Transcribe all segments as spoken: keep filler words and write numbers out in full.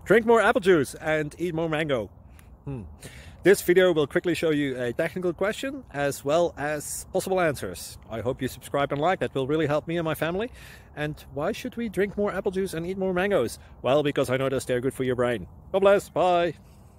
Drink more apple juice and eat more mango. Hmm. This video will quickly show you a technical question as well as possible answers. I hope you subscribe and like, that will really help me and my family. And why should we drink more apple juice and eat more mangoes? Well, because I noticed they're good for your brain. God bless, bye.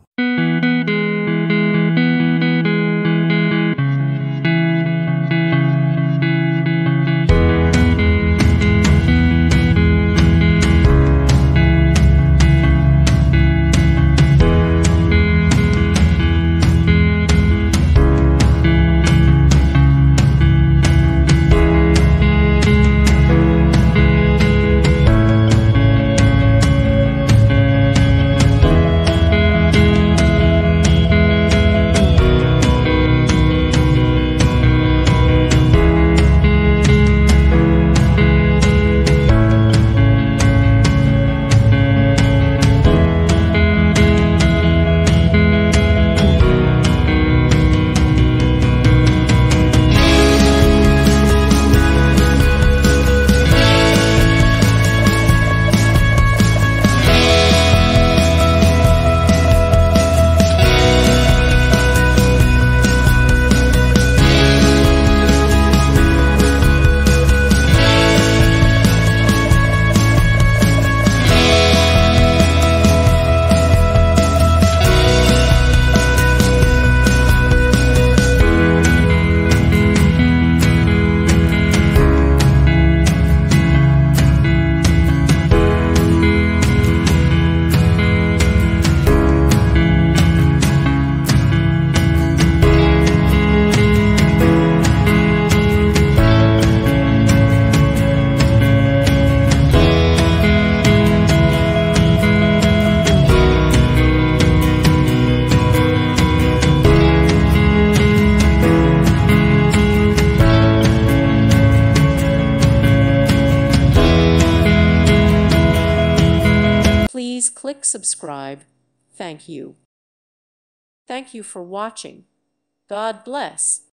Please click subscribe. Thank you. Thank you for watching. God bless.